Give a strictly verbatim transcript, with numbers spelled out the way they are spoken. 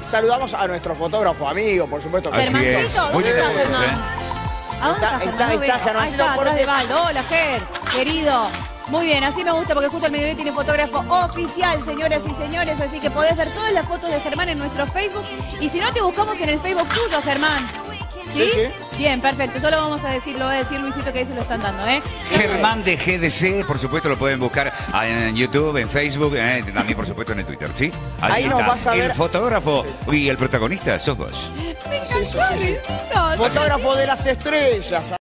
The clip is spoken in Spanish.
saludamos a nuestro fotógrafo amigo, por supuesto. Así es, muy linda foto, ¿eh? Está, ¿A dónde está, Fernando? está, Ahí Germancito, está, porque- atrás de Baldo. Hola, Ger, querido. Muy bien, así me gusta porque justo el mediodía tiene fotógrafo oficial, señoras y señores. Así que podés ver todas las fotos de Germán en nuestro Facebook. Y si no, te buscamos en el Facebook tuyo, Germán. ¿Sí? Sí, sí. Bien, perfecto. Yo lo vamos a decir, lo va a decir Luisito, que ahí se lo están dando, ¿eh? Germán de G D C, por supuesto lo pueden buscar en YouTube, en Facebook, eh, también por supuesto en el Twitter, ¿sí? Ahí nos está. vas a ver- El fotógrafo y el protagonista sos vos. Me Sí, sí, encantó, sí, sí. Luisito. Fotógrafo de las estrellas.